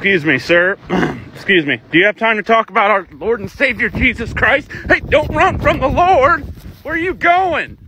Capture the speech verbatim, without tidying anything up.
Excuse me, sir. Excuse me. Do you have time to talk about our Lord and Savior Jesus Christ? Hey, don't run from the Lord. Where are you going?